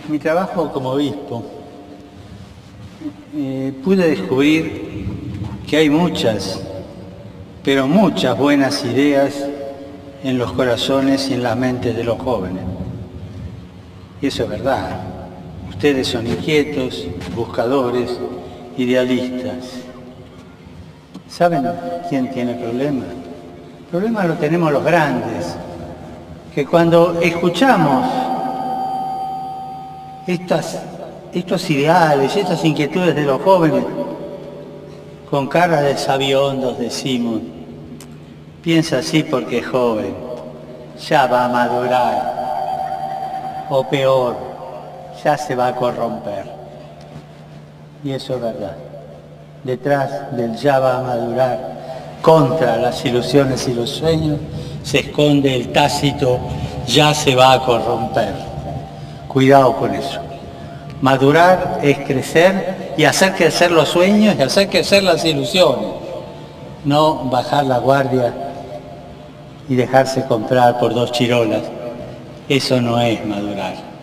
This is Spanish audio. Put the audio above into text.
mi trabajo como obispo, pude descubrir que hay muchas, pero muchas buenas ideas en los corazones y en las mentes de los jóvenes. Y eso es verdad. Ustedes son inquietos, buscadores, idealistas. ¿Saben quién tiene problemas? El problema lo tenemos los grandes, que cuando escuchamos estos ideales, estas inquietudes de los jóvenes, con cara de sabiondos decimos, piensa así porque es joven, ya va a madurar, o peor, ya se va a corromper. Y eso es verdad. Detrás del ya va a madurar, contra las ilusiones y los sueños, se esconde el tácito ya se va a corromper. Cuidado con eso. Madurar es crecer y hacer crecer los sueños y hacer crecer las ilusiones. No bajar la guardia y dejarse comprar por 2 chirolas. Eso no es madurar.